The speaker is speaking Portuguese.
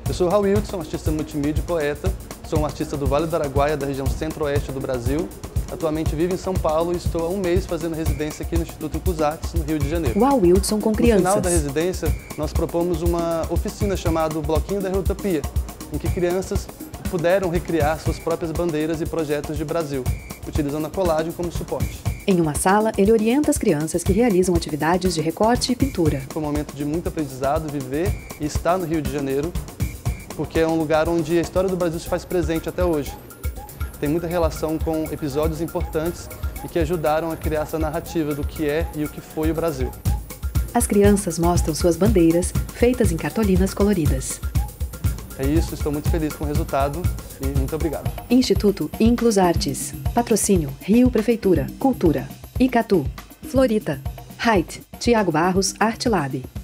Eu sou Raul Wildson, artista multimídia e poeta. Sou um artista do Vale do Araguaia, da região centro-oeste do Brasil. Atualmente vivo em São Paulo e estou há um mês fazendo residência aqui no Instituto Inclusartes, no Rio de Janeiro. Uau, Wildson com crianças. No final da residência, nós propomos uma oficina chamada Bloquinho da Reutopia, em que crianças puderam recriar suas próprias bandeiras e projetos de Brasil, utilizando a colagem como suporte. Em uma sala, ele orienta as crianças que realizam atividades de recorte e pintura. Foi um momento de muito aprendizado viver e estar no Rio de Janeiro, porque é um lugar onde a história do Brasil se faz presente até hoje. Tem muita relação com episódios importantes e que ajudaram a criar essa narrativa do que é e o que foi o Brasil. As crianças mostram suas bandeiras, feitas em cartolinas coloridas. É isso, estou muito feliz com o resultado e muito obrigado. Instituto Inclusartes. Patrocínio Rio Prefeitura, Cultura. Icatu, Florita. Height, Tiago Barros, Arte Lab.